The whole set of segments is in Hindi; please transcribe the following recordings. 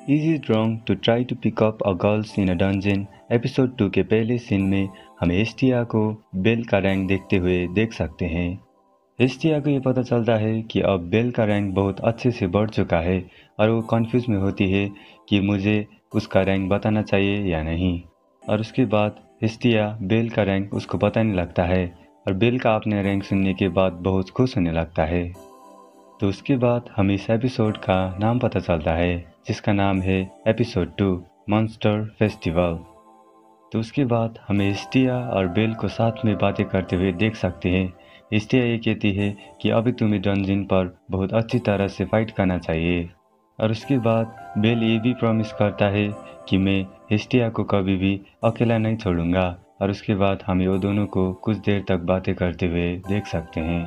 Is it wrong to try to pick up a girls in a dungeon episode 2 के पहले सीन में हम हेस्टिया को बेल का रैंक देखते हुए देख सकते हैं। हेस्टिया को ये पता चलता है कि अब बेल का रैंक बहुत अच्छे से बढ़ चुका है और वो कंफ्यूज में होती है कि मुझे उसका रैंक बताना चाहिए या नहीं। और उसके बाद हेस्टिया बेल का रैंक उसको बताने लगता है और बेल का अपने रैंक सुनने के बाद बहुत खुश होने लगता है। तो उसके बाद हमें इस एपिसोड का नाम पता चलता है जिसका नाम है एपिसोड 2 मॉन्स्टर फेस्टिवल। तो उसके बाद हमें हिस्टिया और बेल को साथ में बातें करते हुए देख सकते हैं। हिस्टिया ये कहती है कि अभी तुम्हें डंजिन पर बहुत अच्छी तरह से फाइट करना चाहिए। और उसके बाद बेल ये भी प्रॉमिस करता है कि मैं हिस्टिया को कभी भी अकेला नहीं छोड़ूंगा। और उसके बाद हमें वो दोनों को कुछ देर तक बातें करते हुए देख सकते हैं।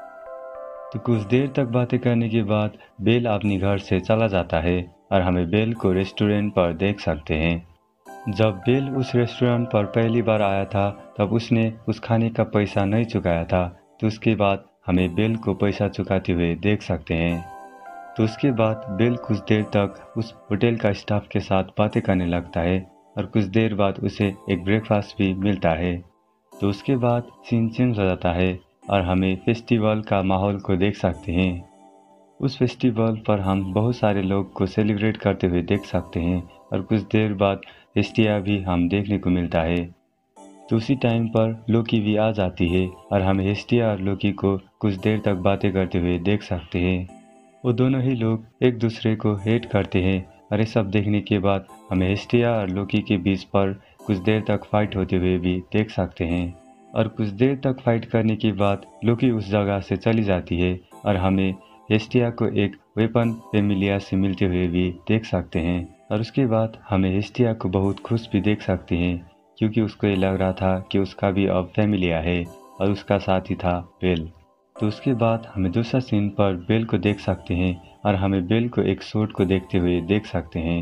तो कुछ देर तक बातें करने के बाद बेल अपने घर से चला जाता है और हमें बेल को रेस्टोरेंट पर देख सकते हैं। जब बेल उस रेस्टोरेंट पर पहली बार आया था तब उसने उस खाने का पैसा नहीं चुकाया था। तो उसके बाद हमें बेल को पैसा चुकाते हुए देख सकते हैं। तो उसके बाद बेल कुछ देर तक उस होटल का स्टाफ के साथ बातें करने लगता है और कुछ देर बाद उसे एक ब्रेकफास्ट भी मिलता है। तो उसके बाद सीन चेंज हो जाता है और हमें फेस्टिवल का माहौल को देख सकते हैं। उस फेस्टिवल पर हम बहुत सारे लोग को सेलिब्रेट करते हुए देख सकते हैं और कुछ देर बाद हेस्टिया भी हम देखने को मिलता है। तो उसी टाइम पर लोकी भी आ जाती है और हम हेस्टिया और लोकी को कुछ देर तक बातें करते हुए देख सकते हैं। वो दोनों ही लोग एक दूसरे को हेट करते हैं और ये सब देखने के बाद हमें हेस्टिया और लोकी के बीच पर कुछ देर तक फाइट होते हुए भी देख सकते हैं। और कुछ देर तक फाइट करने के बाद लोकी उस जगह से चली जाती है और हमें हेस्टिया को एक वेपन फेमिलिया से मिलते हुए भी देख सकते हैं। और उसके बाद हमें हेस्टिया को बहुत खुश भी देख सकते हैं क्योंकि उसको ये लग रहा था कि उसका भी अब फेमिलिया है और उसका साथी था बेल। तो उसके बाद हमें दूसरा सीन पर बेल को देख सकते हैं और हमें बेल को एक सूट को देखते हुए देख सकते हैं।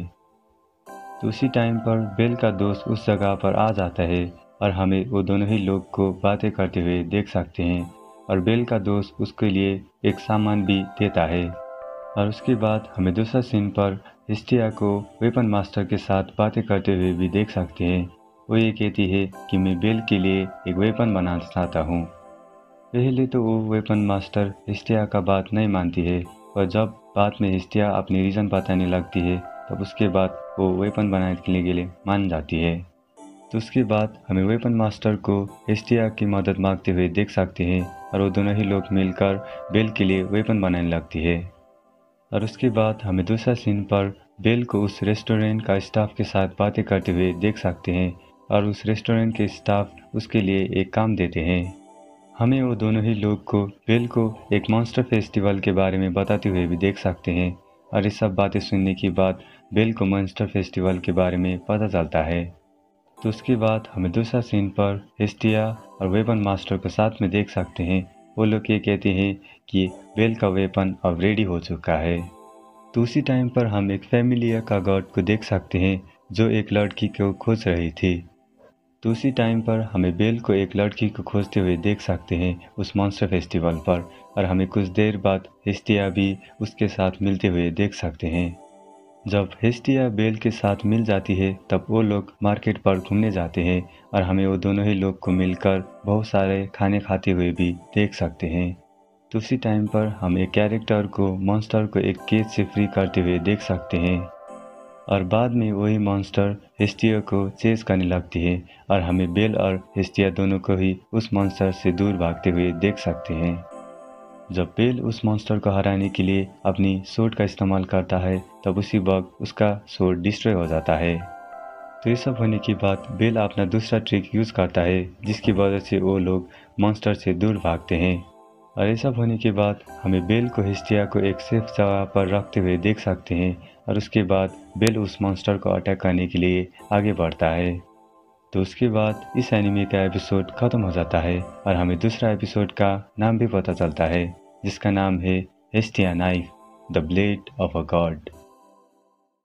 तो उसी टाइम पर बेल का दोस्त उस जगह पर आ जाता है और हमें वो दोनों ही लोग को बातें करते हुए देख सकते हैं। और बेल का दोस्त उसके लिए एक सामान भी देता है। और उसके बाद हमें दूसरा सीन पर हिस्टिया को वेपन मास्टर के साथ बातें करते हुए भी देख सकते हैं। वो ये कहती है कि मैं बेल के लिए एक वेपन बनाना चाहता हूँ। पहले तो वो वेपन मास्टर हिस्टिया का बात नहीं मानती है और जब बाद में हिस्टिया अपनी रीज़न बताने लगती है तब उसके बाद वो वेपन बनाने के लिए मान जाती है। तो उसके बाद हमें वेपन मास्टर को हिस्टिया की मदद मांगते हुए देख सकते हैं और वो दोनों ही लोग मिलकर बेल के लिए वेपन बनाने लगती है। और उसके बाद हमें दूसरा सीन पर बेल को उस रेस्टोरेंट का स्टाफ के साथ बातें करते हुए देख सकते हैं और उस रेस्टोरेंट के स्टाफ उसके लिए एक काम देते हैं। हमें वो दोनों ही लोग को बेल को एक मॉन्स्टर फेस्टिवल के बारे में बताते हुए भी देख सकते हैं। और ये सब बातें सुनने के बाद बेल को मॉन्स्टर फेस्टिवल के बारे में पता चलता है। तो उसके बाद हमें दूसरा सीन पर हिस्टिया और वेपन मास्टर को साथ में देख सकते हैं। वो लोग ये कहते हैं कि बेल का वेपन अब रेडी हो चुका है। तो उसी टाइम पर हम एक फैमिलिया का गार्ड को देख सकते हैं जो एक लड़की को खोज रही थी। तो उसी टाइम पर हमें बेल को एक लड़की को खोजते हुए देख सकते हैं उस मॉन्स्टर फेस्टिवल पर और हमें कुछ देर बाद हिस्टिया भी उसके साथ मिलते हुए देख सकते हैं। जब हिस्टिया बेल के साथ मिल जाती है तब वो लोग मार्केट पर घूमने जाते हैं और हमें वो दोनों ही लोग को मिलकर बहुत सारे खाने खाते हुए भी देख सकते हैं। तो उसी टाइम पर हम एक कैरेक्टर को मॉन्स्टर को एक केज से फ्री करते हुए देख सकते हैं और बाद में वही मॉन्स्टर हिस्टिया को चेस करने लगती है और हमें बेल और हिस्टिया दोनों को ही उस मॉन्स्टर से दूर भागते हुए देख सकते हैं। जब बेल उस मॉन्स्टर को हराने के लिए अपनी सोर्ड का इस्तेमाल करता है तब उसी वक्त उसका सोर्ड डिस्ट्रॉय हो जाता है। तो ये सब होने के बाद बेल अपना दूसरा ट्रिक यूज़ करता है जिसकी वजह से वो लोग मॉन्स्टर से दूर भागते हैं। और ये सब होने के बाद हमें बेल को हिस्टिया को एक सेफ जगह पर रखते हुए देख सकते हैं और उसके बाद बेल उस मॉन्स्टर को अटैक करने के लिए आगे बढ़ता है। तो उसके बाद इस एनिमे का एपिसोड ख़त्म हो जाता है और हमें दूसरा एपिसोड का नाम भी पता चलता है जिसका नाम है Hestia knife the blade of a God.